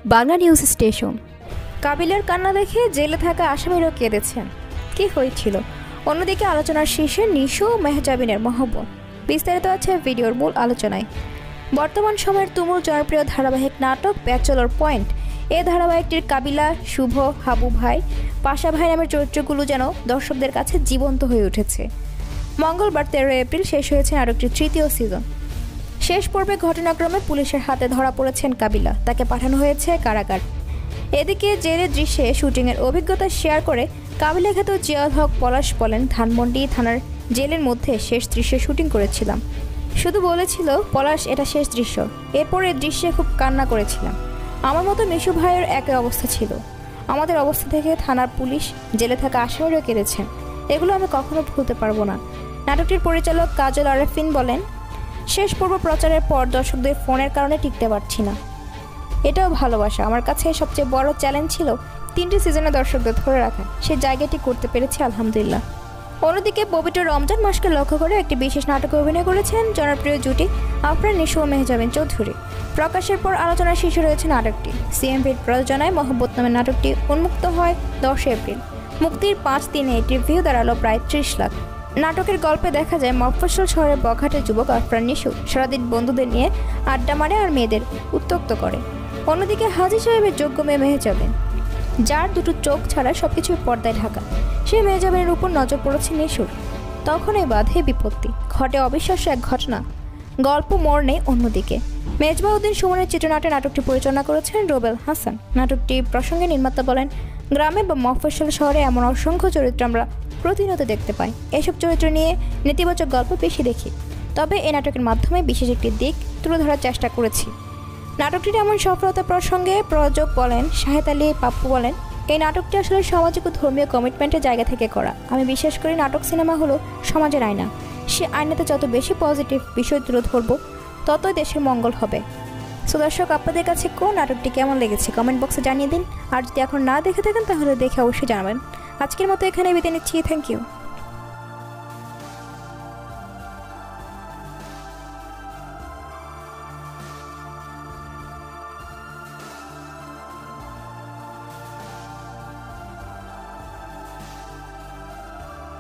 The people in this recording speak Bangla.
Bangla news station. কাবিলার কান্না দেখে জেলে থাকা আসামিরাও কেঁদেছেন। কি হয়েছিল? অন্যদিকে আলোচনার শীর্ষে নিশো ও মেহজাবিনের মহব্বত। বিস্তারিত আছে ভিডিওর মূল আলোচনায়। বর্তমান সময়ের তুমুল জনপ্রিয় ধারাবাহিক নাটক ব্যাচেলর পয়েন্ট। এই ধারাবাহিকটির কাবিলা, শুভ, হাবু ভাই, পাশা ভাই নামের চরিত্রগুলো যেন দর্শকদের কাছে জীবন্ত হয়ে উঠেছে। মঙ্গলবার 13 এপ্রিল শেষ হয়েছে নাটকটির তৃতীয় সিজন। শেষ পর্বে ঘটনাক্রমে পুলিশের হাতে ধরা পড়েছেন কাবিলা। তাকে পাঠানো হয়েছে কারাগার। এদিকে জেলের দৃশ্যে শুটিংয়ের অভিজ্ঞতা শেয়ার করে কাবিলা খ্যাত জিয়াউল হক পলাশ বলেন, ধানমন্ডি থানার জেলের মধ্যে শেষ দৃশ্যে শুটিং করেছিলাম। শুধু বলেছিল পলাশ এটা শেষ দৃশ্য। এরপর এই দৃশ্যে খুব কান্না করেছিলাম। আমার মতো মিশু ভাইয়ের একই অবস্থা ছিল। আমাদের অবস্থা থেকে থানার পুলিশ, জেলে থাকা আসামিরাও কেঁদেছেন। এগুলো আমি কখনো ভুলতে পারবো না। নাটকটির পরিচালক কাজল আরেফিন বলেন, শেষ পর্ব প্রচারের পর দর্শকদের ফোনের কারণে টিকতে পারছি না। এটাও ভালোবাসা। আমার কাছে সবচেয়ে বড় চ্যালেঞ্জ ছিল 3টি সিজনে দর্শকদের ধরে রাখা। সেই জায়গাটি করতে পেরেছি আলহামদুলিল্লাহ। অন্যদিকে পবিত্র রমজান মাসকে লক্ষ্য করে একটি বিশেষ নাটকে অভিনয় করেছেন জনপ্রিয় জুটি আফরান নিশো ও মেহজাবিন চৌধুরী। প্রকাশের পর আলোচনার শীর্ষে রয়েছে নাটকটি। সিএমভির প্রযোজনায় মহব্বত নামের নাটকটি উন্মুক্ত হয় 10 এপ্রিল। মুক্তির 5 দিনে এটির ভিউ দাঁড়ালো প্রায় 30 লাখ। নাটকের গল্পে দেখা যায় মফস্বল শহরের বখাটের যুবক আফরান নিশো সারাদিন বন্ধুদের নিয়ে আড্ডা মারে আর মেয়েদের উত্ত্যক্ত করে। অন্যদিকে হাজী সাহেবের যোগ্য মেয়ে মেহজাবিন, যার দুটো চোখ ছাড়া সবকিছু পর্দায় ঢাকা, সেই মেহজাবিনের উপর নজর পড়েছে নিশুর। তখনই বাধে বিপত্তি, ঘটে অবিশ্বাস্য এক ঘটনা। গল্প মোড় নেই অন্যদিকে। মেজবাউদ্দিন সুমনের চিত্রনাট্যে নাটকটি পরিচালনা করেছেন রুবেল হাসান। নাটকটি প্রসঙ্গে নির্মাতা বলেন, গ্রামে বা মফস্বল শহরে এমন অসংখ্য চরিত্র আমরা প্রতিনিয়ত দেখতে পাই। এসব চরিত্র নিয়ে নেতিবাচক গল্প বেশি দেখি। তবে এই নাটকের মাধ্যমে বিশেষ একটি দিক তুলে ধরার চেষ্টা করেছি। নাটকটির এমন সফলতা প্রসঙ্গে প্রযোজক বলেন, শাহেদ আলী পাপ্পু বলেন, এই নাটকটি আসলে সামাজিক ও ধর্মীয় কমিটমেন্টের জায়গা থেকে করা। আমি বিশ্বাস করি নাটক সিনেমা হলো সমাজের আয়না। সে আয়নাতে যত বেশি পজিটিভ বিষয় তুলে ধরবো, ততই দেশের মঙ্গল হবে। সো দর্শক, আপনাদের কাছে কোন নাটকটি কেমন লেগেছে কমেন্ট বক্সে জানিয়ে দিন। আর যদি এখন না দেখে থাকেন তাহলে দেখে অবশ্যই জানাবেন। আজকের মতো এখানে বিদায় নিচ্ছি। Thank you.